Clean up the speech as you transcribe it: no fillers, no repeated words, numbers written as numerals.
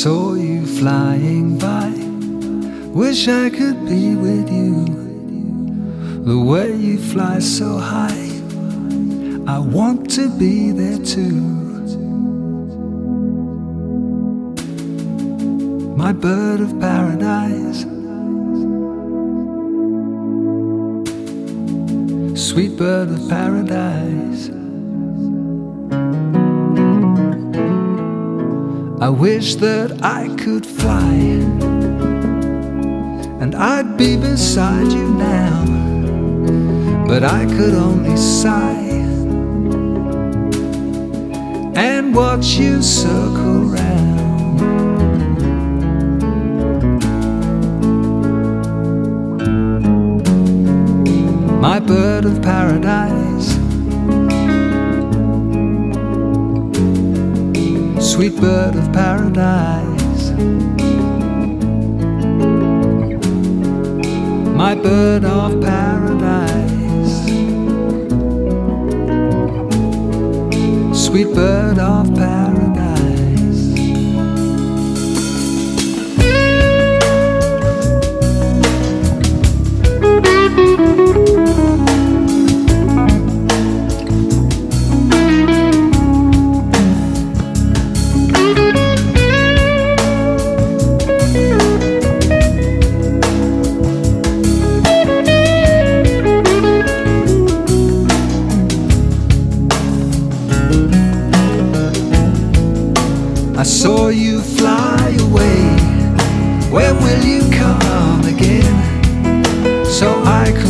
saw you flying by. Wish I could be with you. The way you fly so high, I want to be there too. My bird of paradise, sweet bird of paradise. I wish that I could fly, and I'd be beside you now, but I could only sigh and watch you circle round. My bird of paradise, sweet bird of paradise. My bird of paradise, sweet bird of paradise. I saw you fly away. When will you come again? So I